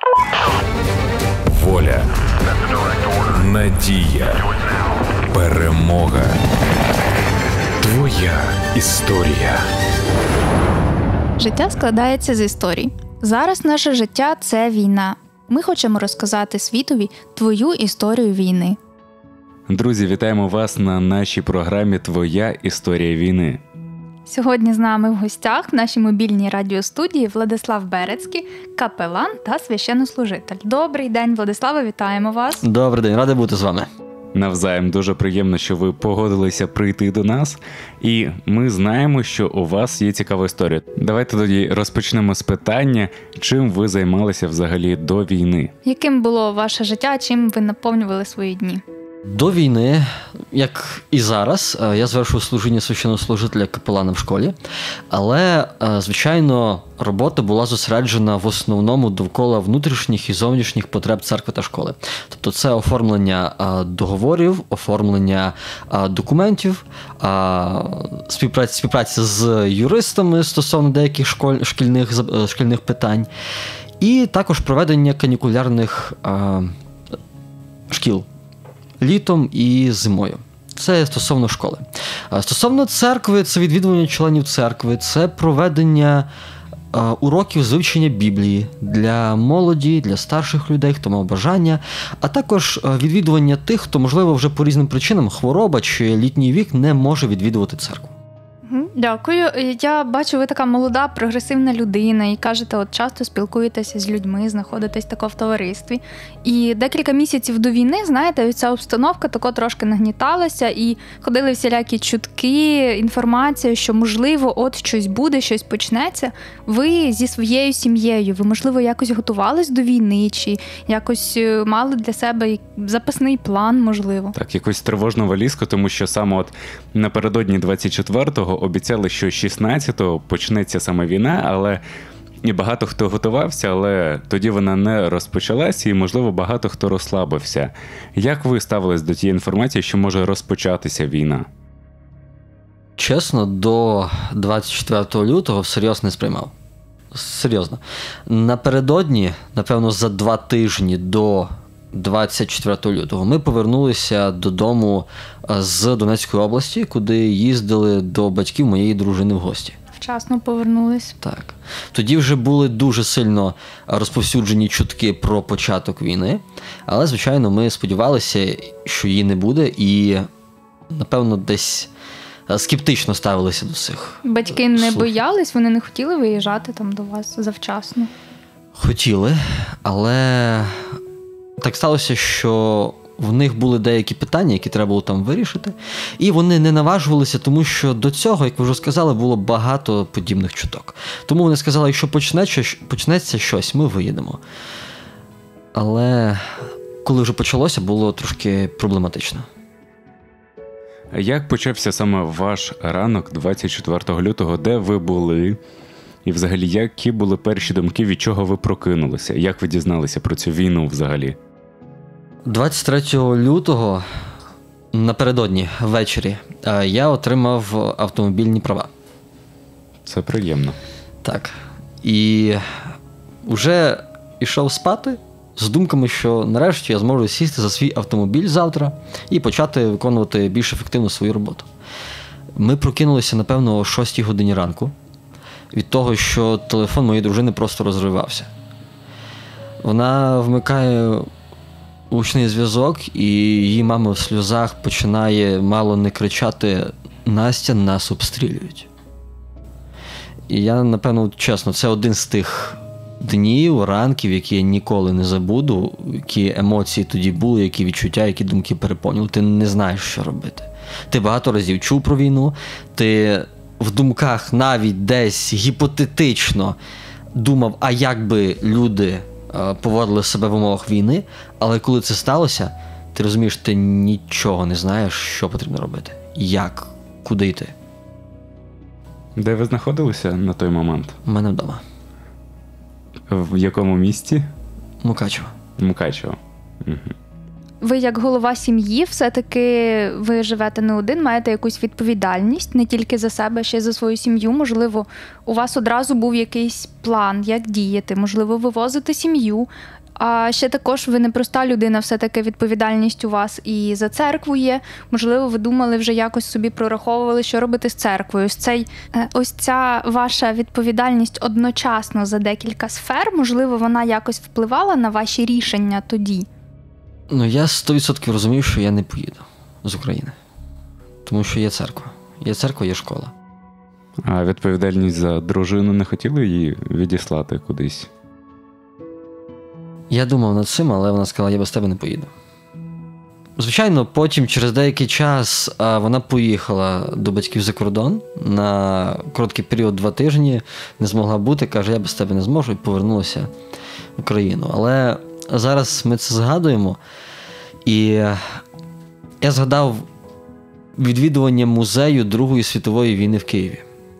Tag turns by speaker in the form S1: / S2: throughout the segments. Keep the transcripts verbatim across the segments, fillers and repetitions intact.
S1: Воля, надія, перемога. Твоя історія.
S2: Життя складається з історій. Зараз наше життя – це війна. Ми хочемо розказати світові твою історію війни.
S3: Друзі, вітаємо вас на нашій програмі «Твоя історія війни».
S2: Сьогодні з нами в гостях в нашій мобільній радіостудії Владислав Берецький, капелан та священнослужитель. Добрий день, Владиславе, вітаємо вас.
S4: Добрий день, радий бути з вами.
S3: Навзаєм, дуже приємно, що ви погодилися прийти до нас. І ми знаємо, що у вас є цікава історія. Давайте тоді розпочнемо з питання, чим ви займалися взагалі до війни.
S2: Яким було ваше життя, чим ви наповнювали свої дні?
S4: До війни, як і зараз, я звершив служіння священнослужителя капелана в школі, але, звичайно, робота була зосереджена в основному довкола внутрішніх і зовнішніх потреб церкви та школи. Тобто це оформлення договорів, оформлення документів, співпраця, співпраця з юристами стосовно деяких школь, шкільних, шкільних питань, і також проведення канікулярних шкіл літом і зимою. Це стосовно школи. Стосовно церкви, це відвідування членів церкви, це проведення уроків з вивчення Біблії для молоді, для старших людей, хто мав бажання, а також відвідування тих, хто, можливо, вже по різним причинам, хвороба чи літній вік, не може відвідувати церкву.
S2: Дякую. Я бачу, ви така молода, прогресивна людина і кажете, от часто спілкуєтеся з людьми, знаходитесь тако в товаристві. І декілька місяців до війни, знаєте, ця обстановка тако трошки нагніталася і ходили всілякі чутки, інформація, що, можливо, от щось буде, щось почнеться. Ви зі своєю сім'єю, ви, можливо, якось готувались до війни чи якось мали для себе запасний план, можливо?
S3: Так, якусь тривожну валізку, тому що саме от напередодні двадцять четвертого обіцяли, що шістнадцятого почнеться саме війна, але і багато хто готувався, але тоді вона не розпочалася і, можливо, багато хто розслабився. Як ви ставились до тієї інформації, що може розпочатися війна?
S4: Чесно, до двадцять четвертого лютого всерйоз не сприймав. Серйозно. Напередодні, напевно, за два тижні до двадцять четвертого лютого ми повернулися додому з Донецької області, куди їздили до батьків моєї дружини в гості.
S2: Вчасно повернулись.
S4: Так. Тоді вже були дуже сильно розповсюджені чутки про початок війни, але, звичайно, ми сподівалися, що її не буде і, напевно, десь скептично ставилися до цих.
S2: Батьки не слухів. Боялись? Вони не хотіли виїжджати там до вас завчасно?
S4: Хотіли, але так сталося, що в них були деякі питання, які треба було там вирішити, і вони не наважувалися, тому що до цього, як ви вже сказали, було багато подібних чуток. Тому вони сказали, якщо почнеться, почнеться щось, ми виїдемо. Але коли вже почалося, було трошки проблематично.
S3: Як почався саме ваш ранок двадцять четвертого лютого? Де ви були? І взагалі, які були перші думки, від чого ви прокинулися? Як ви дізналися про цю війну взагалі?
S4: двадцять третього лютого, напередодні, ввечері, я отримав автомобільні права.
S3: Це приємно.
S4: Так. І вже йшов спати з думками, що нарешті я зможу сісти за свій автомобіль завтра і почати виконувати більш ефективно свою роботу. Ми прокинулися, напевно, о шостій годині ранку від того, що телефон моєї дружини просто розривався. Вона вмикає гучний зв'язок, і її мама в сльозах починає мало не кричати: «Настя, нас обстрілюють». І я, напевно, чесно, це один з тих днів, ранків, які я ніколи не забуду, які емоції тоді були, які відчуття, які думки переповнювали. Ти не знаєш, що робити. Ти багато разів чув про війну, ти в думках навіть десь гіпотетично думав, а як би люди поводили себе в умовах війни, але коли це сталося, ти розумієш, ти нічого не знаєш, що потрібно робити, як, куди йти.
S3: Де ви знаходилися на той момент?
S4: У мене вдома.
S3: В якому місті?
S4: Мукачево.
S3: Мукачево. Угу.
S2: ви як голова сім'ї, все-таки ви живете не один, маєте якусь відповідальність не тільки за себе, ще й за свою сім'ю. Можливо, у вас одразу був якийсь план, як діяти, можливо, вивозити сім'ю. А ще також ви не проста людина, все-таки відповідальність у вас і за церкву є. Можливо, ви думали вже якось собі прораховували, що робити з церквою. Ось, цей, ось ця ваша відповідальність одночасно за декілька сфер, можливо, вона якось впливала на ваші рішення тоді?
S4: Ну, я сто відсотків розумів, що я не поїду з України. Тому що є церква. Є церква, є школа.
S3: А відповідальність за дружину не хотіли її відіслати кудись?
S4: Я думав над цим, але вона сказала, я без тебе не поїду. Звичайно, потім, через деякий час, вона поїхала до батьків за кордон на короткий період, два тижні, не змогла бути, каже, я без тебе не зможу, і повернулася в Україну. Але зараз ми це згадуємо, і я згадав відвідування музею Другої світової війни в Києві.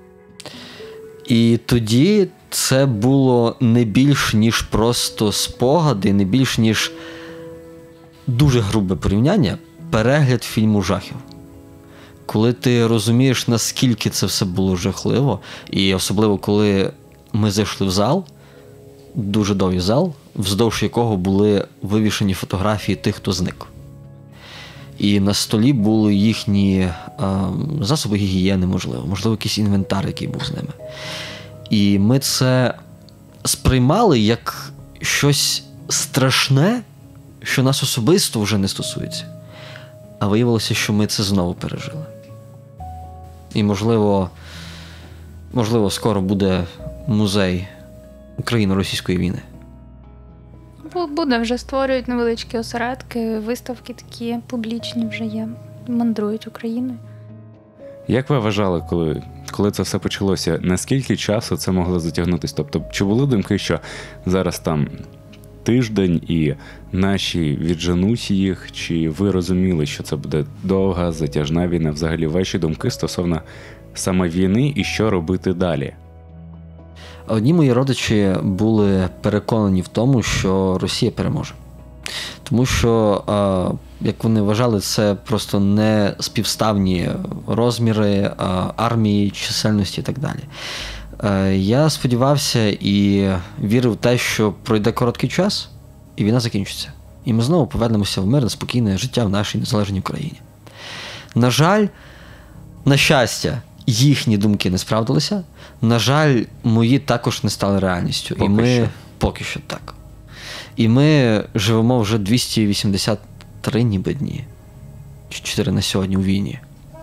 S4: І тоді це було не більш, ніж просто спогади, не більш, ніж дуже грубе порівняння, перегляд фільму жахів. Коли ти розумієш, наскільки це все було жахливо, і особливо, коли ми зайшли в зал, дуже довгий зал, вздовж якого були вивішені фотографії тих, хто зник. І на столі були їхні а, засоби гігієни, можливо, можливо, якийсь інвентар, який був з ними. І ми це сприймали як щось страшне, що нас особисто вже не стосується. А виявилося, що ми це знову пережили. І, можливо, можливо, скоро буде музей Україно-російської війни.
S2: Буде, вже створюють невеличкі осередки, виставки такі публічні вже є, мандрують Україною.
S3: Як ви вважали, коли, коли це все почалося, наскільки часу це могло затягнутися? Тобто, чи були думки, що зараз там тиждень і наші відженуть їх, чи ви розуміли, що це буде довга, затяжна війна? Взагалі, ваші думки стосовно саме війни і що робити далі?
S4: Одні мої родичі були переконані в тому, що Росія переможе. Тому що, як вони вважали, це просто не співставні розміри армії, чисельності і так далі. Я сподівався і вірив в те, що пройде короткий час, і війна закінчиться. І ми знову повернемося в мирне, спокійне життя в нашій незалежній Україні. На жаль, на щастя, їхні думки не справдилися. На жаль, мої також не стали реальністю.
S3: Поки
S4: і ми
S3: що.
S4: Поки що так. І ми живемо вже двісті вісімдесят три ніби дні. чотири на сьогодні у війні.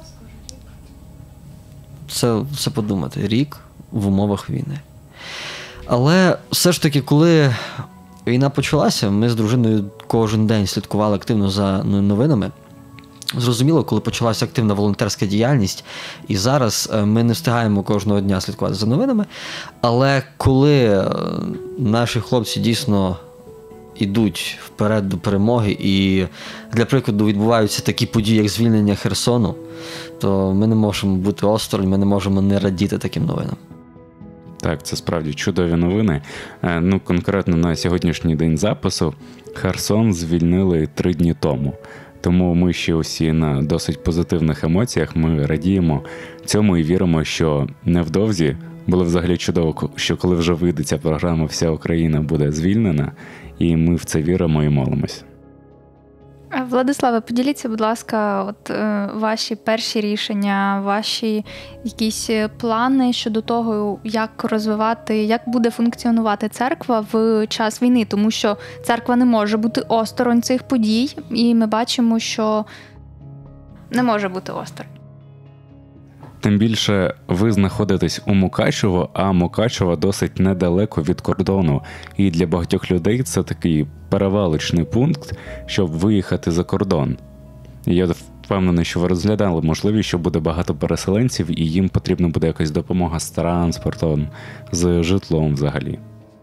S4: Це, це подумати. Рік в умовах війни. Але все ж таки, коли війна почалася, ми з дружиною кожен день слідкували активно за новинами. Зрозуміло, коли почалася активна волонтерська діяльність, і зараз ми не встигаємо кожного дня слідкувати за новинами, але коли наші хлопці дійсно йдуть вперед до перемоги, і, для прикладу, відбуваються такі події, як звільнення Херсону, то ми не можемо бути осторонь, ми не можемо не радіти таким новинам.
S3: Так, це справді чудові новини. Ну, конкретно на сьогоднішній день запису Херсон звільнили три дні тому. Тому ми ще усі на досить позитивних емоціях, ми радіємо цьому і віримо, що невдовзі було взагалі чудово, що коли вже вийде ця програма, вся Україна буде звільнена, і ми в це віримо і молимось.
S2: Владиславе, поділіться, будь ласка, от е, ваші перші рішення, ваші якісь плани щодо того, як розвивати, як буде функціонувати церква в час війни, тому що церква не може бути осторонь цих подій, і ми бачимо, що не може бути осторонь.
S3: Тим більше ви знаходитесь у Мукачево, а Мукачево досить недалеко від кордону. І для багатьох людей це такий перевалочний пункт, щоб виїхати за кордон. І я впевнений, що ви розглядали можливість, що буде багато переселенців, і їм потрібна буде якась допомога з транспортом, з житлом взагалі.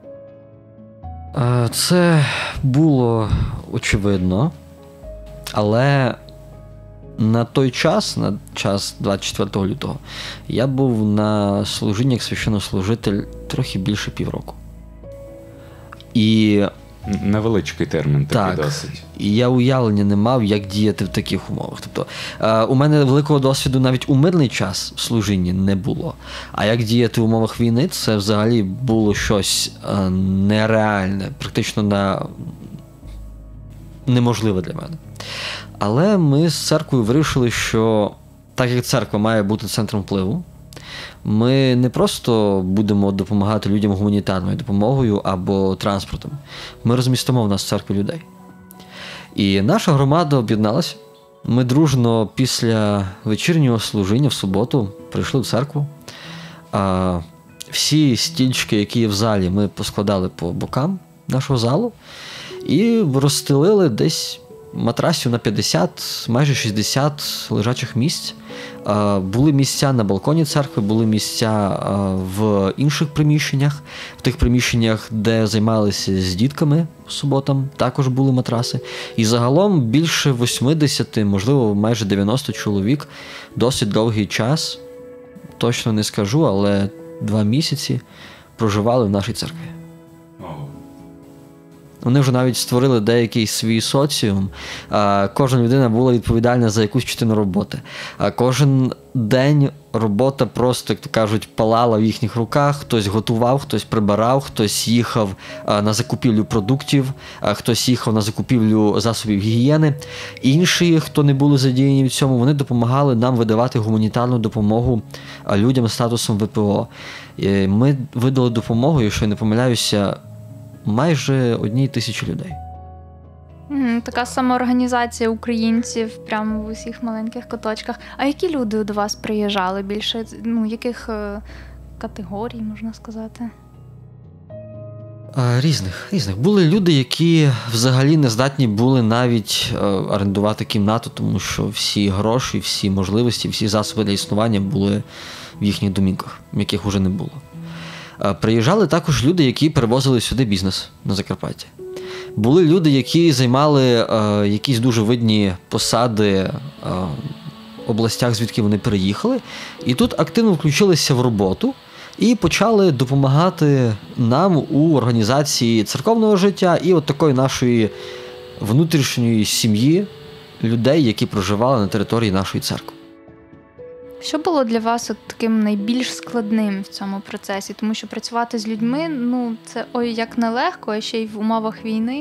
S4: Це було очевидно, але на той час, на час двадцять четвертого лютого, я був на служінні як священнослужитель трохи більше півроку. І
S3: Невеличкий термін такий
S4: Так.
S3: досить.
S4: І я уявлення не мав, як діяти в таких умовах. Тобто, е, у мене великого досвіду навіть у мирний час в служінні не було. А як діяти в умовах війни, це взагалі було щось е, нереальне, практично на... неможливе для мене. Але ми з церквою вирішили, що так як церква має бути центром впливу, ми не просто будемо допомагати людям гуманітарною допомогою або транспортом. Ми розмістимо в нас в церкві людей. І наша громада об'єдналася. Ми дружно після вечірнього служіння в суботу прийшли в церкву. А всі стільчики, які є в залі, ми поскладали по бокам нашого залу і розстелили десь матрасів на п'ятдесят, майже шістдесят лежачих місць. Були місця на балконі церкви, були місця в інших приміщеннях. В тих приміщеннях, де займалися з дітками суботам, також були матраси. І загалом більше вісімдесят, можливо, майже дев'яносто чоловік досить довгий час, точно не скажу, але два місяці проживали в нашій церкві. Вони вже навіть створили деякий свій соціум. Кожна людина була відповідальна за якусь частину роботи. Кожен день робота просто, як то кажуть, палала в їхніх руках. Хтось готував, хтось прибирав, хтось їхав на закупівлю продуктів, хтось їхав на закупівлю засобів гігієни. Інші, хто не були задіяні в цьому, вони допомагали нам видавати гуманітарну допомогу людям з статусом ВПО. Ми видали допомогу, якщо я не помиляюся, майже одній тисячі людей.
S2: Mm, така самоорганізація українців прямо в усіх маленьких куточках. А які люди до вас приїжджали більше? Ну, яких е, категорій, можна сказати?
S4: Різних, різних. Були люди, які взагалі не здатні були навіть е, орендувати кімнату, тому що всі гроші, всі можливості, всі засоби для існування були в їхніх домівках, яких уже не було. Приїжджали також люди, які перевозили сюди бізнес на Закарпатті. Були люди, які займали е, якісь дуже видні посади е, в областях, звідки вони переїхали, і тут активно включилися в роботу і почали допомагати нам у організації церковного життя і от такої нашої внутрішньої сім'ї людей, які проживали на території нашої церкви.
S2: Що було для вас от таким найбільш складним в цьому процесі? Тому що працювати з людьми, ну, це ой як нелегко, а ще й в умовах війни.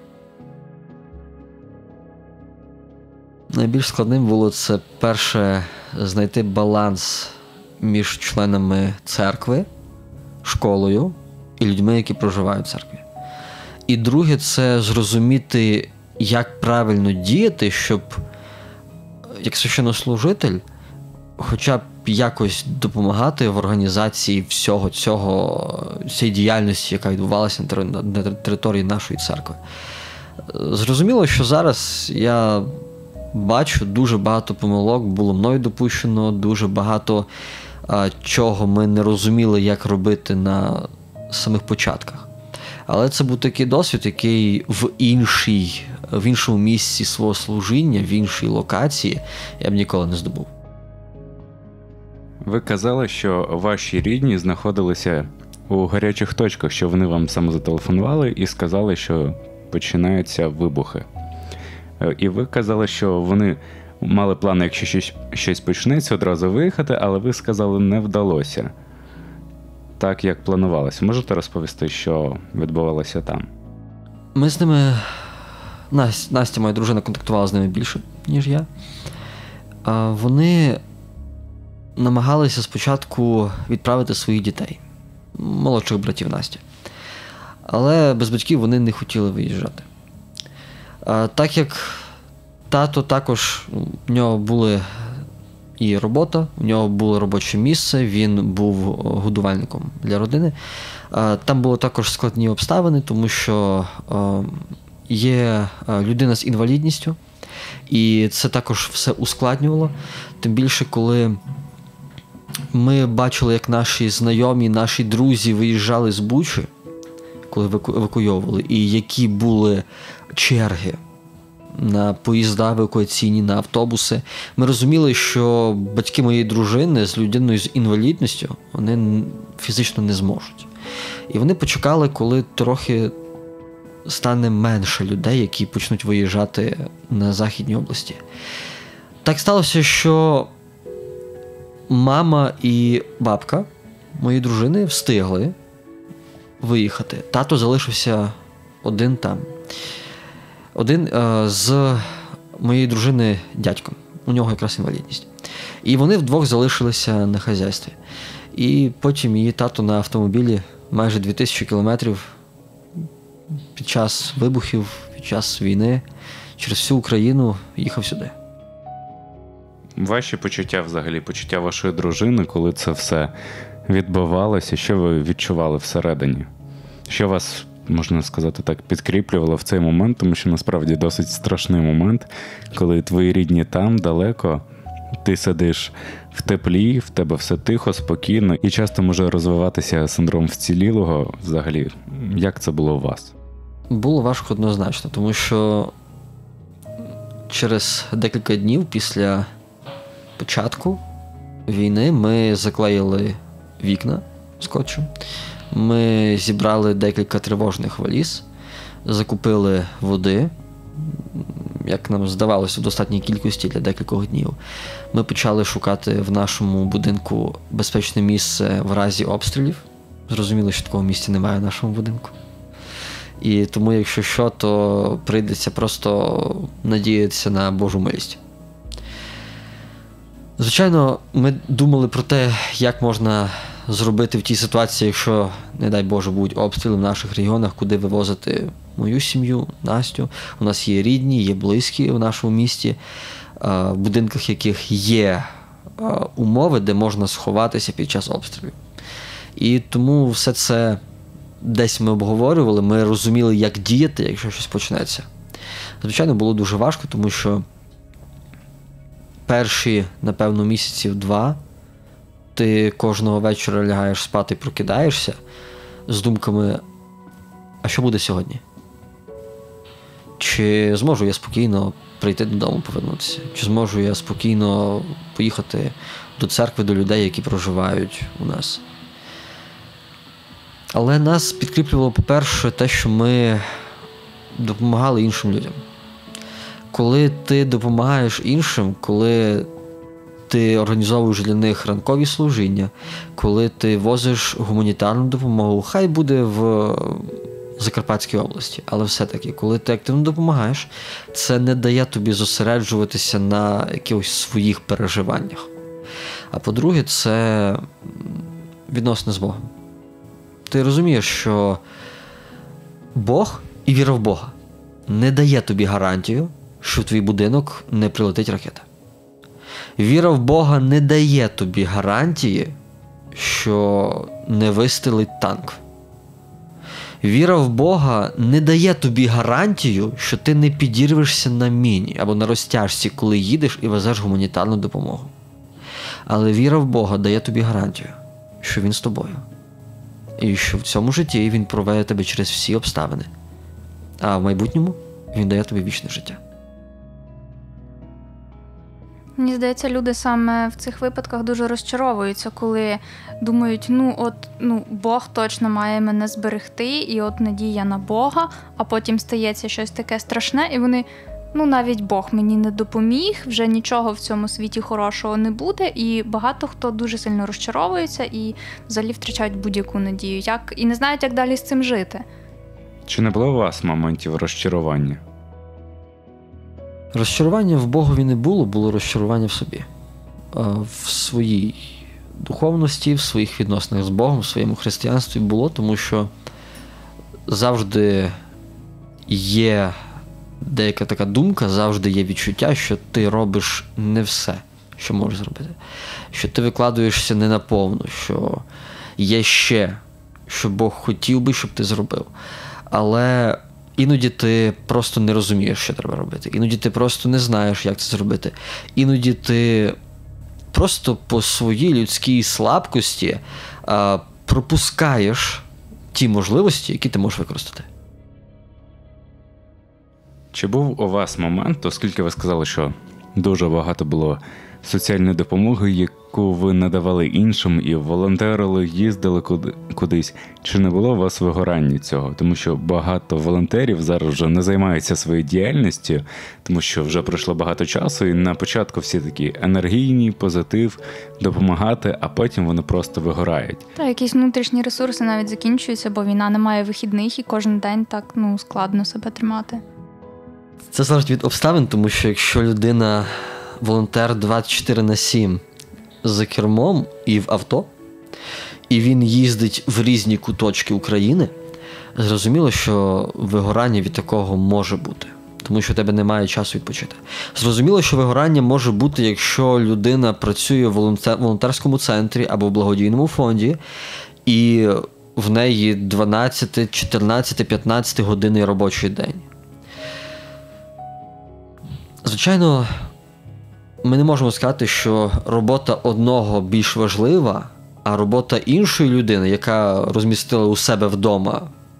S4: Найбільш складним було це, перше, знайти баланс між членами церкви, школою і людьми, які проживають в церкві. І друге, це зрозуміти, як правильно діяти, щоб як священнослужитель хоча б якось допомагати в організації всього цього, цієї діяльності, яка відбувалася на території нашої церкви. Зрозуміло, що зараз я бачу, дуже багато помилок було мною допущено, дуже багато а, чого ми не розуміли, як робити на самих початках. Але це був такий досвід, який в іншій, в іншому місці свого служіння, в іншій локації я б ніколи не здобув.
S3: Ви казали, що ваші рідні знаходилися у гарячих точках, що вони вам саме зателефонували і сказали, що починаються вибухи. І ви казали, що вони мали плани, якщо щось, щось почнеться, одразу виїхати, але ви сказали, не вдалося так, як планувалося. Можете розповісти, що відбувалося там?
S4: Ми з ними... Настя, Настя, моя дружина, контактувала з ними більше, ніж я. Вони намагалися спочатку відправити своїх дітей, молодших братів Насті. Але без батьків вони не хотіли виїжджати. Так як тато також, в нього були і робота, в нього було робоче місце, він був годувальником для родини. Там були також складні обставини, тому що є людина з інвалідністю, і це також все ускладнювало. Тим більше, коли ми бачили, як наші знайомі, наші друзі виїжджали з Бучі, коли евакуйовували, і які були черги на поїзда евакуаційні, на автобуси. Ми розуміли, що батьки моєї дружини з людиною з інвалідністю, вони фізично не зможуть. І вони почекали, коли трохи стане менше людей, які почнуть виїжджати на Західні області. Так сталося, що мама і бабка моєї дружини встигли виїхати. Тато залишився один там. Один е, з моєї дружини дядьком. У нього якраз інвалідність. І вони вдвох залишилися на хазяйстві. І потім її тато на автомобілі майже дві тисячі кілометрів під час вибухів, під час війни через всю Україну їхав сюди.
S3: Ваші почуття взагалі, почуття вашої дружини, коли це все відбувалося, що ви відчували всередині? Що вас, можна сказати так, підкріплювало в цей момент, тому що насправді досить страшний момент, коли твої рідні там, далеко, ти сидиш в теплі, в тебе все тихо, спокійно, і часто може розвиватися синдром вцілілого. Взагалі, як це було у вас?
S4: Було важко однозначно, тому що через декілька днів після початку війни ми заклеїли вікна скотчем, ми зібрали декілька тривожних валіз, закупили води, як нам здавалося, в достатній кількості для декількох днів. Ми почали шукати в нашому будинку безпечне місце в разі обстрілів. Зрозуміло, що такого місця немає в нашому будинку. І тому, якщо що, то прийдеться просто надіятися на Божу милість. Звичайно, ми думали про те, як можна зробити в тій ситуації, якщо, не дай Боже, будуть обстріли в наших регіонах, куди вивозити мою сім'ю, Настю. У нас є рідні, є близькі в нашому місті, в будинках яких є умови, де можна сховатися під час обстрілів. І тому все це десь ми обговорювали, ми розуміли, як діяти, якщо щось почнеться. Звичайно, було дуже важко, тому що перші, напевно, місяців два ти кожного вечора лягаєш спати і прокидаєшся з думками, а що буде сьогодні? Чи зможу я спокійно прийти додому, повернутися? Чи зможу я спокійно поїхати до церкви, до людей, які проживають у нас? Але нас підкріплювало, по-перше, те, що ми допомагали іншим людям. Коли ти допомагаєш іншим, коли ти організовуєш для них ранкові служіння, коли ти возиш гуманітарну допомогу, хай буде в Закарпатській області, але все-таки, коли ти активно допомагаєш, це не дає тобі зосереджуватися на якихось своїх переживаннях. А по-друге, це відносини з Богом. Ти розумієш, що Бог і віра в Бога не дає тобі гарантію, що в твій будинок не прилетить ракета. Віра в Бога не дає тобі гарантії, що не вистрілить танк. Віра в Бога не дає тобі гарантію, що ти не підірвешся на міні або на розтяжці, коли їдеш і везеш гуманітарну допомогу. Але віра в Бога дає тобі гарантію, що Він з тобою. І що в цьому житті Він проведе тебе через всі обставини. А в майбутньому Він дає тобі вічне життя.
S2: Мені здається, люди саме в цих випадках дуже розчаровуються, коли думають, ну от ну Бог точно має мене зберегти, і от надія на Бога, а потім стається щось таке страшне, і вони, ну навіть Бог мені не допоміг, вже нічого в цьому світі хорошого не буде, і багато хто дуже сильно розчаровується і взагалі втрачають будь-яку надію, як і не знають, як далі з цим жити.
S3: Чи не було у вас моментів розчарування?
S4: Розчарування в Богові не було, було розчарування в собі. В своїй духовності, в своїх відносинах з Богом, в своєму християнстві було, тому що завжди є деяка така думка, завжди є відчуття, що ти робиш не все, що можеш зробити. Що ти викладуєшся не наповну, що є ще, що Бог хотів би, щоб ти зробив. Але іноді ти просто не розумієш, що треба робити. Іноді ти просто не знаєш, як це зробити. Іноді ти просто по своїй людській слабкості а, пропускаєш ті можливості, які ти можеш використати.
S3: Чи був у вас момент, оскільки ви сказали, що дуже багато було соціальної допомоги, яку ви надавали іншим і волонтерили, їздили куди, кудись. Чи не було у вас вигорання цього? Тому що багато волонтерів зараз вже не займаються своєю діяльністю, тому що вже пройшло багато часу, і на початку всі такі енергійні, позитив, допомагати, а потім вони просто вигорають.
S2: Та якісь внутрішні ресурси навіть закінчуються, бо війна не має вихідних і кожен день так, ну, складно себе тримати.
S4: Це залежить від обставин, тому що якщо людина волонтер двадцять чотири на сім за кермом і в авто, і він їздить в різні куточки України, зрозуміло, що вигорання від такого може бути, тому що у тебе немає часу відпочити. Зрозуміло, що вигорання може бути, якщо людина працює в волонтерському центрі або в благодійному фонді, і в неї дванадцять, чотирнадцять, п'ятнадцять годинний робочий день. Звичайно, ми не можемо сказати, що робота одного більш важлива, а робота іншої людини, яка розмістила у себе вдома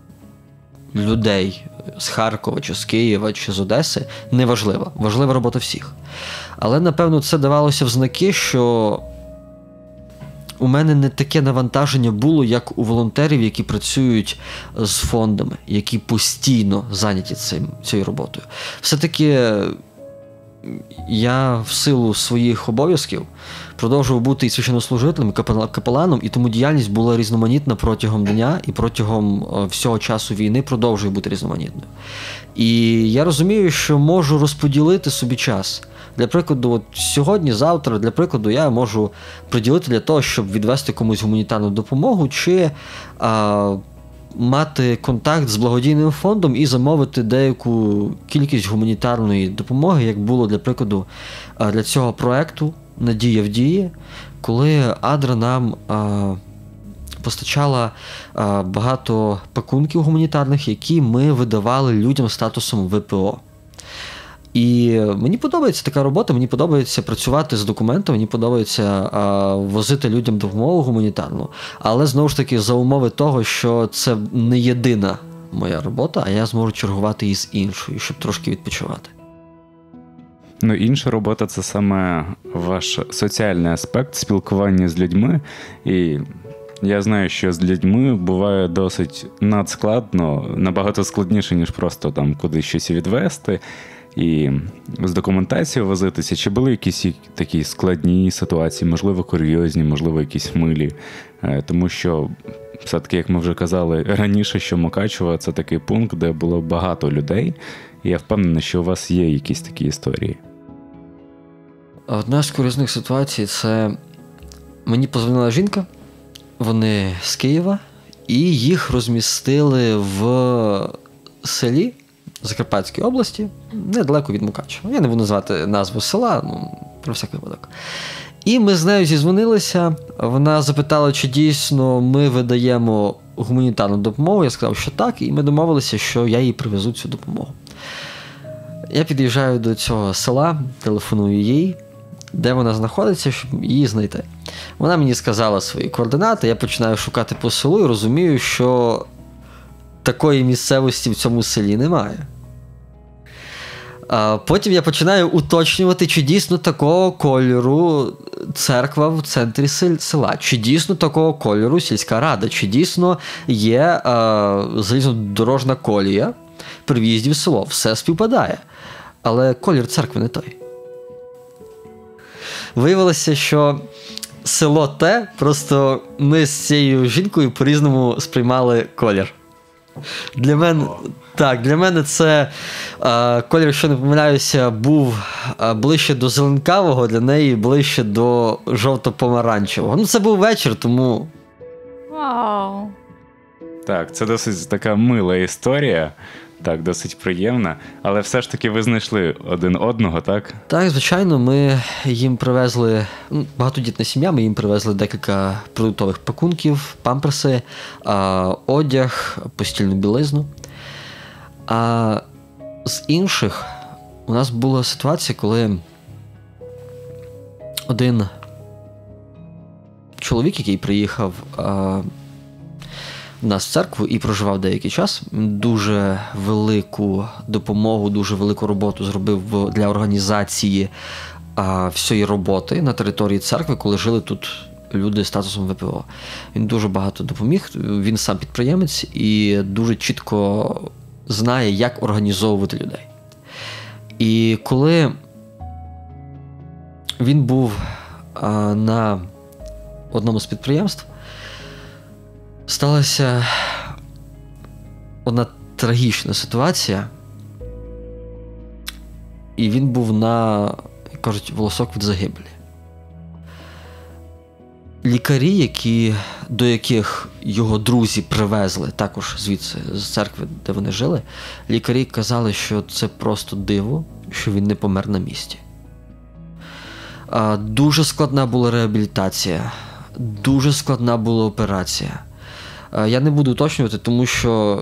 S4: людей з Харкова, чи з Києва, чи з Одеси, не важлива. Важлива робота всіх. Але, напевно, це давалося в знаки, що у мене не таке навантаження було, як у волонтерів, які працюють з фондами, які постійно зайняті цим, цією роботою. Все-таки я в силу своїх обов'язків продовжував бути і священнослужителем, і капеланом, і тому діяльність була різноманітна протягом дня і протягом всього часу війни продовжує бути різноманітною. І я розумію, що можу розподілити собі час. Для прикладу, от сьогодні, завтра, для прикладу, я можу приділити для того, щоб відвести комусь гуманітарну допомогу, чи а, мати контакт з благодійним фондом і замовити деяку кількість гуманітарної допомоги, як було, для прикладу, для цього проекту «Надія в дії», коли Адра нам а, постачала а, багато пакунків гуманітарних, які ми видавали людям з статусом ве пе о. І мені подобається така робота, мені подобається працювати з документами, мені подобається а, возити людям допомогу гуманітарну, але знову ж таки за умови того, що це не єдина моя робота, а я зможу чергувати із іншою, щоб трошки відпочивати.
S3: Ну, інша робота – це саме ваш соціальний аспект спілкування з людьми. І я знаю, що з людьми буває досить надскладно, набагато складніше, ніж просто там кудись щось відвести і з документацією возитися. Чи були якісь такі складні ситуації, можливо, курйозні, можливо, якісь милі? Тому що все-таки, як ми вже казали раніше, що Мукачево – це такий пункт, де було багато людей. І я впевнений, що у вас є якісь такі історії.
S4: Одна з курйозних ситуацій – це мені подзвонила жінка, вони з Києва, і їх розмістили в селі Закарпатської області, недалеко від Мукачева. Я не буду назвати назву села, ну, про всякий випадок. І ми з нею зізвонилися, вона запитала, чи дійсно ми видаємо гуманітарну допомогу. Я сказав, що так, і ми домовилися, що я їй привезу цю допомогу. Я під'їжджаю до цього села, телефоную їй, де вона знаходиться, щоб її знайти. Вона мені сказала свої координати, я починаю шукати по селу і розумію, що такої місцевості в цьому селі немає. А потім я починаю уточнювати, чи дійсно такого кольору церква в центрі села, чи дійсно такого кольору сільська рада, чи дійсно є а, залізнодорожна колія при в'їзді в село. Все співпадає. Але колір церкви не той. Виявилося, що село те, просто ми з цією жінкою по-різному сприймали колір. Для мене, так, для мене це а, колір, якщо не помиляюся, був а, ближче до зеленкавого, для неї ближче до жовто-помаранчевого. Ну, це був вечір, тому...
S2: Вау!
S3: Так, це досить така мила історія, так, досить приємна, але все ж таки ви знайшли один одного, так?
S4: Так, звичайно, ми їм привезли, багатодітна сім'я, ми їм привезли декілька продуктових пакунків, памперси, одяг, постільну білизну. А з інших у нас була ситуація, коли один чоловік, який приїхав в нас в церкву і проживав деякий час, дуже велику допомогу, дуже велику роботу зробив для організації а, всієї роботи на території церкви, коли жили тут люди з статусом ВПО. Він дуже багато допоміг, він сам підприємець і дуже чітко знає, як організовувати людей. І коли він був а, на одному з підприємств, сталася одна трагічна ситуація, і він був на, як кажуть, волосок від загибелі. Лікарі, які, до яких його друзі привезли, також звідси, з церкви, де вони жили, лікарі казали, що це просто диво, що він не помер на місці. Дуже складна була реабілітація, дуже складна була операція. Я не буду уточнювати, тому що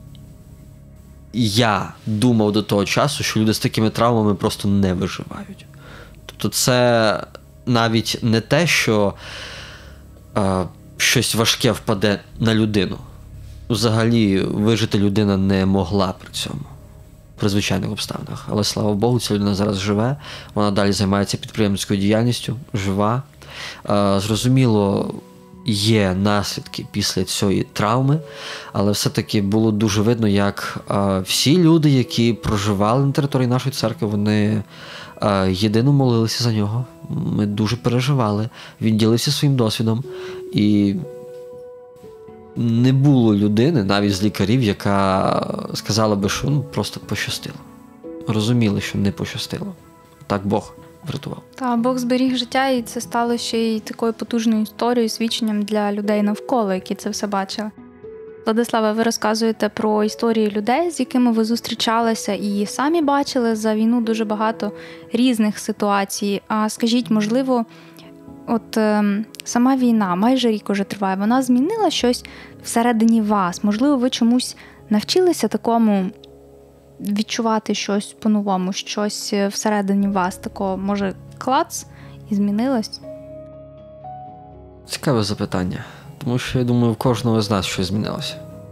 S4: я думав до того часу, що люди з такими травмами просто не виживають. Тобто це навіть не те, що а, щось важке впаде на людину. Взагалі вижити людина не могла при цьому, при звичайних обставинах. Але, слава Богу, ця людина зараз живе, вона далі займається підприємницькою діяльністю, жива. А, зрозуміло, є наслідки після цієї травми, але все-таки було дуже видно, як а, всі люди, які проживали на території нашої церкви, вони а, єдино молилися за нього. Ми дуже переживали. Він ділився своїм досвідом. І не було людини, навіть з лікарів, яка сказала би, що ну, просто пощастило. Розуміли, що не пощастило. Так Бог врятував.
S2: Та Бог зберіг життя, і це стало ще й такою потужною історією, свідченням для людей навколо, які це все бачили. Владиславе, ви розказуєте про історії людей, з якими ви зустрічалися і самі бачили за війну дуже багато різних ситуацій. А скажіть, можливо, от е, сама війна, майже рік уже триває, вона змінила щось всередині вас? Можливо, ви чомусь навчилися такому відчувати щось по-новому, щось всередині вас такого, може, клац і змінилось?
S4: Цікаве запитання. Тому що, я думаю, в кожного з нас щось змінилося.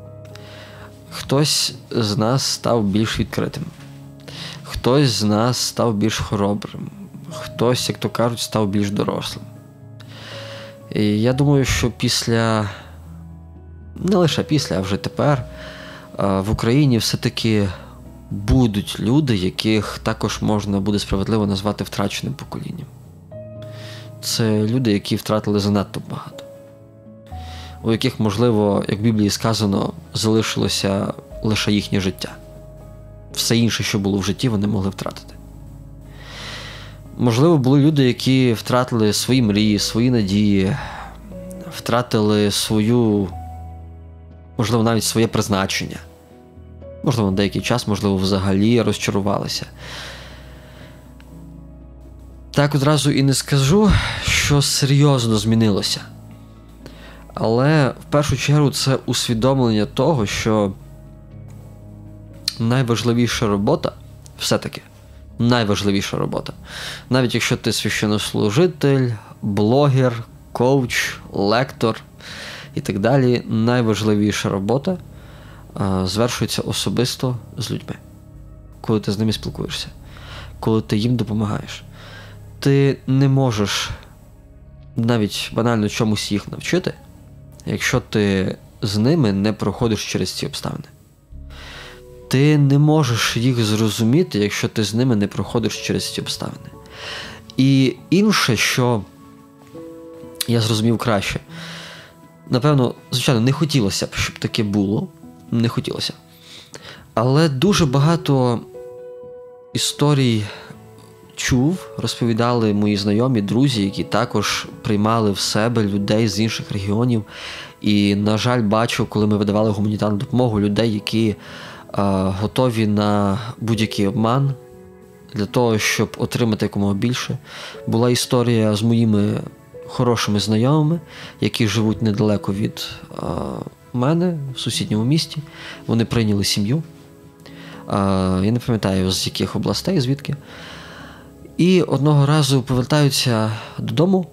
S4: Хтось з нас став більш відкритим. Хтось з нас став більш хоробрим. Хтось, як то кажуть, став більш дорослим. І я думаю, що після, не лише після, а вже тепер, в Україні все-таки будуть люди, яких також можна буде справедливо назвати втраченим поколінням. Це люди, які втратили занадто багато. У яких, можливо, як в Біблії сказано, залишилося лише їхнє життя. Все інше, що було в житті, вони могли втратити. Можливо, були люди, які втратили свої мрії, свої надії, втратили свою, можливо, навіть своє призначення. Можливо, на деякий час, можливо, взагалі розчарувалися. Так одразу і не скажу, що серйозно змінилося. Але в першу чергу це усвідомлення того, що найважливіша робота, все-таки, найважливіша робота, навіть якщо ти священнослужитель, блогер, коуч, лектор і так далі, найважливіша робота а, звершується особисто з людьми, коли ти з ними спілкуєшся, коли ти їм допомагаєш. Ти не можеш навіть банально чомусь їх навчити, якщо ти з ними не проходиш через ці обставини. Ти не можеш їх зрозуміти, якщо ти з ними не проходиш через ці обставини. І інше, що я зрозумів краще, напевно, звичайно, не хотілося б, щоб таке було, не хотілося. Але дуже багато історій чув, розповідали мої знайомі, друзі, які також приймали в себе людей з інших регіонів. І, на жаль, бачу, коли ми видавали гуманітарну допомогу, людей, які е, готові на будь-який обман для того, щоб отримати якомога більше. Була історія з моїми хорошими знайомими, які живуть недалеко від е, мене, в сусідньому місті. Вони прийняли сім'ю. Е, я не пам'ятаю, з яких областей, звідки. І одного разу повертаються додому,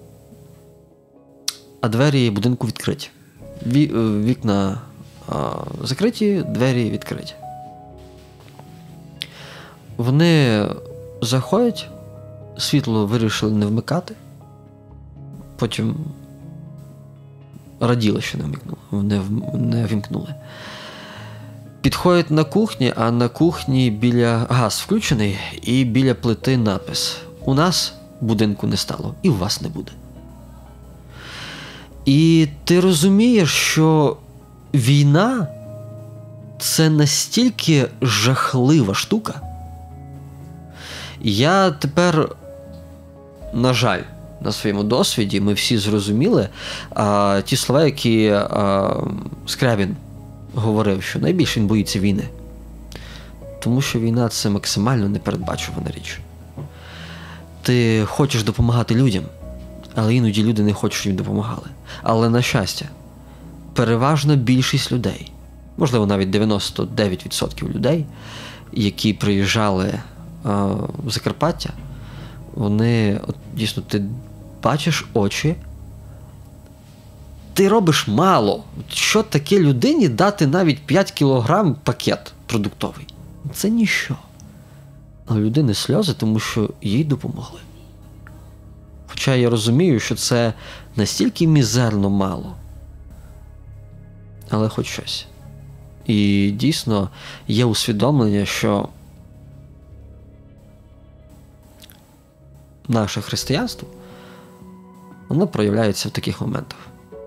S4: а двері будинку відкриті. Вікна а, закриті, двері відкриті. Вони заходять, світло вирішили не вмикати. Потім раділи, що не вмикнули, не, не вімкнули. Підходять на кухні, а на кухні біля газ включений і біля плити напис: у нас будинку не стало, і у вас не буде. І ти розумієш, що війна – це настільки жахлива штука. Я тепер, на жаль, на своєму досвіді ми всі зрозуміли а, ті слова, які а, Скрябін говорив, що найбільше він боїться війни. Тому що війна – це максимально непередбачувана річ. Ти хочеш допомагати людям, але іноді люди не хочуть, щоб їм допомагали. Але, на щастя, переважна більшість людей, можливо, навіть дев'яносто дев'ять відсотків людей, які приїжджали а, в Закарпаття, вони, от, дійсно, ти бачиш очі, ти робиш мало. Що таке людині дати навіть п'ять кілограм пакет продуктовий? Це ніщо. А у людини сльози, тому що їй допомогли. Хоча я розумію, що це настільки мізерно мало. Але хоч щось. І дійсно є усвідомлення, що наше християнство, воно проявляється в таких моментах.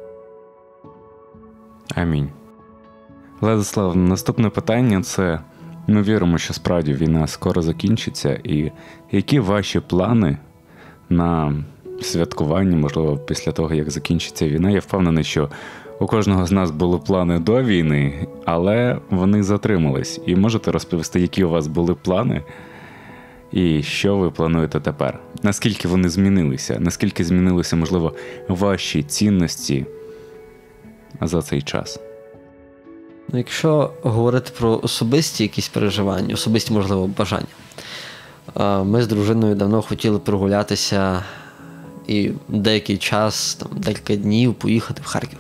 S3: Амінь. Владислав, наступне питання – це: ми віримо, що справді війна скоро закінчиться, і які ваші плани на святкування, можливо, після того, як закінчиться війна? Я впевнений, що у кожного з нас були плани до війни, але вони затримались. І можете розповісти, які у вас були плани і що ви плануєте тепер? Наскільки вони змінилися? Наскільки змінилися, можливо, ваші цінності за цей час?
S4: Ну, якщо говорити про особисті якісь переживання, особисті, можливо, бажання. Ми з дружиною давно хотіли прогулятися і деякий час, там, декілька днів поїхати в Харків.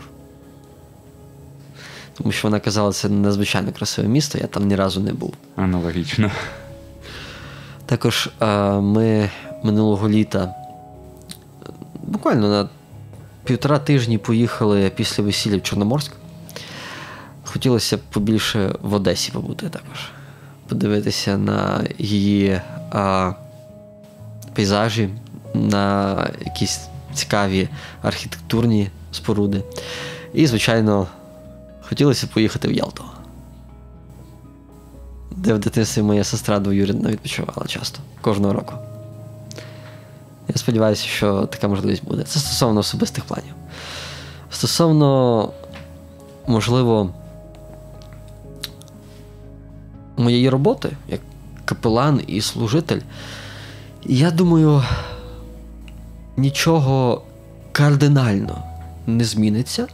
S4: Тому що вона казала, це надзвичайно красиве місто, я там ні разу не був.
S3: Аналогічно.
S4: Також ми минулого літа буквально на півтора тижні поїхали після весілля в Чорноморськ. Хотілося б побільше в Одесі побути також. Подивитися на її а, пейзажі, на якісь цікаві архітектурні споруди. І, звичайно, хотілося б поїхати в Ялту, де в дитинстві моя сестра двоюрідна відпочивала часто, кожного року. Я сподіваюся, що така можливість буде. Це стосовно особистих планів. Стосовно, можливо, моєї роботи, як капелан і служитель, я думаю, нічого кардинально не зміниться,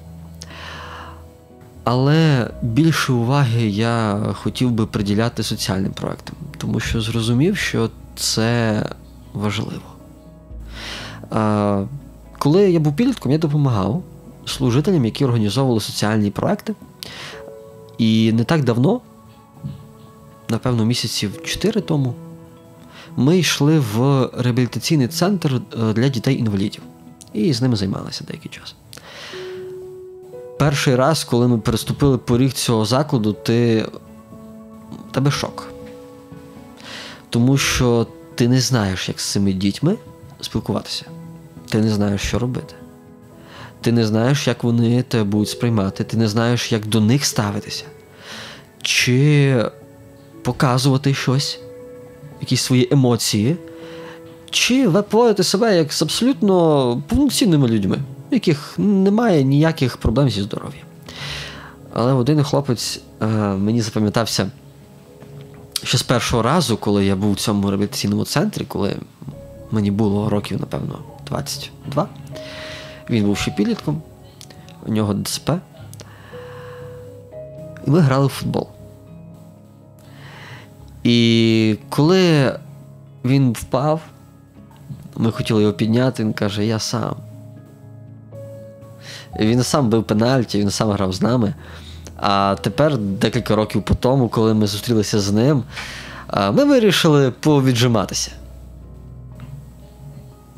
S4: але більше уваги я хотів би приділяти соціальним проектам, тому що зрозумів, що це важливо. А, коли я був підлітком, я допомагав служителям, які організовували соціальні проекти, і не так давно, напевно, місяців чотири тому, ми йшли в реабілітаційний центр для дітей-інвалідів. І з ними займалися деякий час. Перший раз, коли ми переступили поріг цього закладу, ти... тебе шок. Тому що ти не знаєш, як з цими дітьми спілкуватися. Ти не знаєш, що робити. Ти не знаєш, як вони тебе будуть сприймати. Ти не знаєш, як до них ставитися. Чи показувати щось, якісь свої емоції, чи поводити себе як з абсолютно повноцінними людьми, у яких немає ніяких проблем зі здоров'ям. Але один хлопець е, мені запам'ятався ще з першого разу, коли я був у цьому реабілітаційному центрі, коли мені було років, напевно, двадцять два. Він був ще підлітком, у нього ДЦП. І ми грали в футбол. І коли він впав, ми хотіли його підняти, він каже: я сам. І він сам бив пенальті, він сам грав з нами. А тепер, декілька років по тому, коли ми зустрілися з ним, ми вирішили повіджиматися.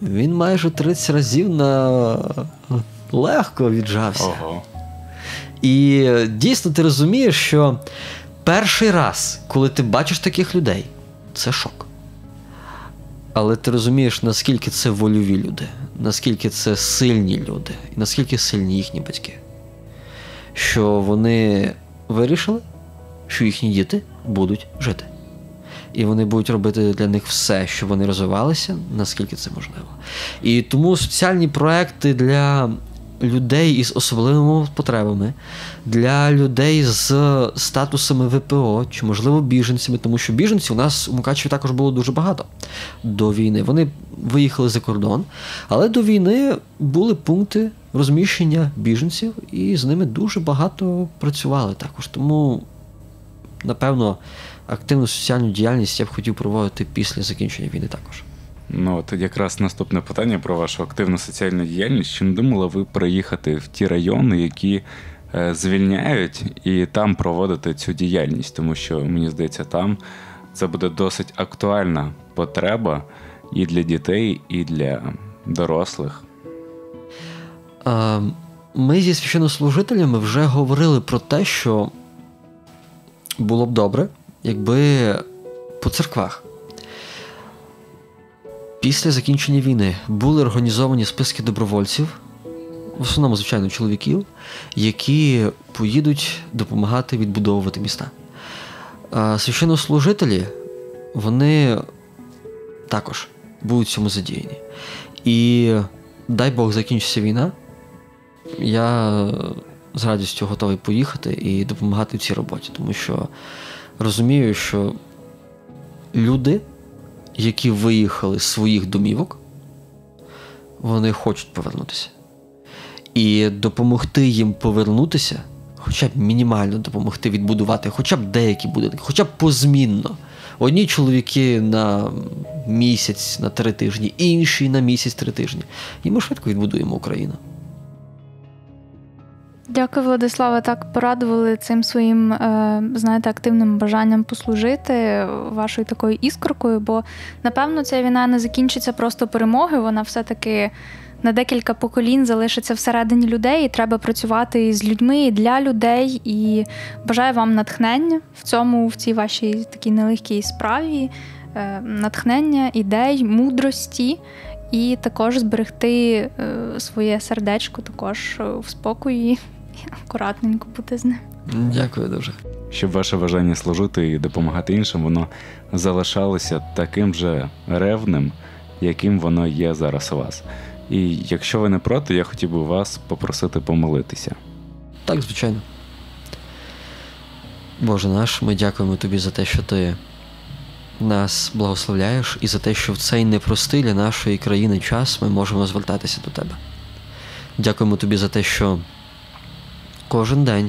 S4: він майже тридцять разів на легко віджався.
S3: Ого.
S4: І дійсно ти розумієш, що перший раз, коли ти бачиш таких людей, це шок. Але ти розумієш, наскільки це вольові люди, наскільки це сильні люди, і наскільки сильні їхні батьки. Що вони вирішили, що їхні діти будуть жити. І вони будуть робити для них все, щоб вони розвивалися, наскільки це можливо. І тому соціальні проекти для людей із особливими потребами, для людей з статусами ВПО, чи, можливо, біженцями, тому що біженців у нас у Мукачеві також було дуже багато до війни. Вони виїхали за кордон, але до війни були пункти розміщення біженців, і з ними дуже багато працювали також. Тому, напевно, активну соціальну діяльність я б хотів проводити після закінчення війни також.
S3: Ну, от якраз наступне питання про вашу активну соціальну діяльність. Чи не думали ви приїхати в ті райони, які е, звільняють, і там проводити цю діяльність? Тому що, мені здається, там це буде досить актуальна потреба і для дітей, і для дорослих.
S4: Ми зі священнослужителями вже говорили про те, що було б добре, якби по церквах після закінчення війни були організовані списки добровольців, в основному, звичайно, чоловіків, які поїдуть допомагати відбудовувати міста. А священнослужителі, вони також будуть в цьому задіяні. І дай Бог закінчиться війна, я з радістю готовий поїхати і допомагати в цій роботі, тому що розумію, що люди, які виїхали з своїх домівок, вони хочуть повернутися. І допомогти їм повернутися, хоча б мінімально допомогти відбудувати, хоча б деякі будинки, хоча б позмінно. Одні чоловіки на місяць, на три тижні, інші на місяць-три тижні. І ми швидко відбудуємо Україну.
S2: Дякую, Владиславе, так порадували цим своїм, знаєте, активним бажанням послужити, вашою такою іскоркою, бо, напевно, ця війна не закінчиться просто перемогою, вона все-таки на декілька поколінь залишиться всередині людей, і треба працювати з людьми, і для людей, і бажаю вам натхнення в цьому, в цій вашій такій нелегкій справі, натхнення, ідей, мудрості, і також зберегти своє сердечко також в спокої, акуратненько бути з ним.
S4: Дякую дуже.
S3: Щоб ваше бажання служити і допомагати іншим, воно залишалося таким же ревним, яким воно є зараз у вас. І якщо ви не проти, я хотів би вас попросити помолитися.
S4: Так, звичайно. Боже наш, ми дякуємо Тобі за те, що Ти нас благословляєш, і за те, що в цей непростий для нашої країни час ми можемо звертатися до Тебе. Дякуємо Тобі за те, що кожен день,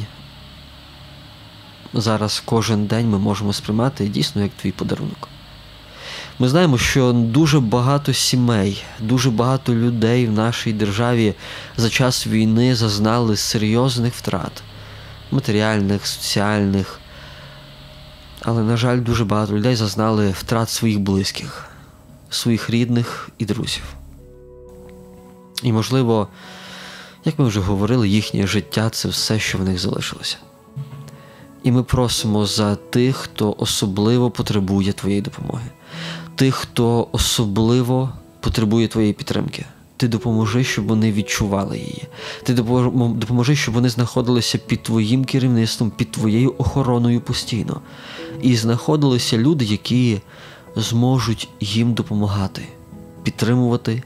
S4: зараз кожен день ми можемо сприймати дійсно як Твій подарунок. Ми знаємо, що дуже багато сімей, дуже багато людей в нашій державі за час війни зазнали серйозних втрат. Матеріальних, соціальних. Але, на жаль, дуже багато людей зазнали втрат своїх близьких, своїх рідних і друзів. І, можливо, як ми вже говорили, їхнє життя – це все, що в них залишилося. І ми просимо за тих, хто особливо потребує Твоєї допомоги. Тих, хто особливо потребує Твоєї підтримки. Ти допоможи, щоб вони відчували її. Ти допоможи, щоб вони знаходилися під Твоїм керівництвом, під Твоєю охороною постійно. І знаходилися люди, які зможуть їм допомагати, підтримувати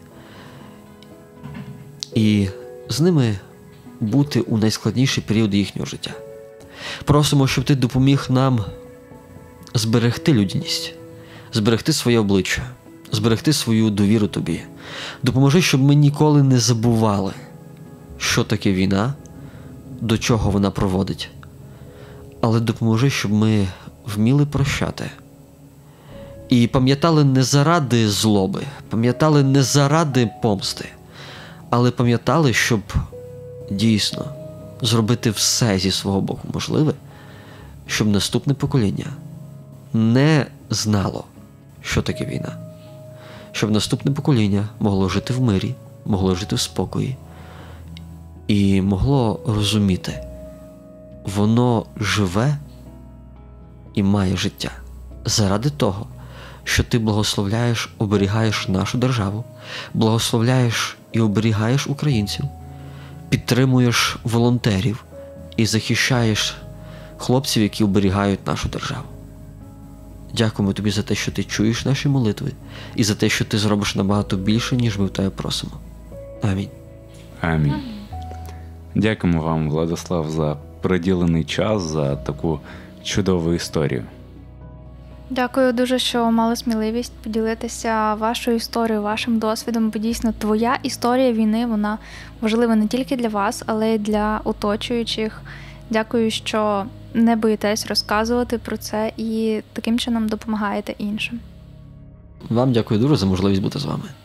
S4: і з ними бути у найскладніші періоди їхнього життя. Просимо, щоб Ти допоміг нам зберегти людяність, зберегти своє обличчя, зберегти свою довіру Тобі. Допоможи, щоб ми ніколи не забували, що таке війна, до чого вона проводить. Але допоможи, щоб ми вміли прощати. І пам'ятали не заради злоби, пам'ятали не заради помсти, але пам'ятали, щоб дійсно зробити все зі свого боку можливе, щоб наступне покоління не знало, що таке війна. щоб наступне покоління могло жити в мирі, могло жити в спокої і могло розуміти, воно живе і має життя заради того, що ти благословляєш, оберігаєш нашу державу, благословляєш і оберігаєш українців, підтримуєш волонтерів і захищаєш хлопців, які оберігають нашу державу. Дякуємо тобі за те, що ти чуєш наші молитви і за те, що ти зробиш набагато більше, ніж ми в тебе просимо. Амінь.
S3: Амінь. Дякуємо вам, Владислав, за приділений час, за таку чудову історію.
S2: Дякую дуже, що мали сміливість поділитися вашою історією, вашим досвідом, бо дійсно твоя історія війни, вона важлива не тільки для вас, але й для оточуючих. Дякую, що не боїтесь розказувати про це і таким чином допомагаєте іншим.
S4: Вам дякую дуже за можливість бути з вами.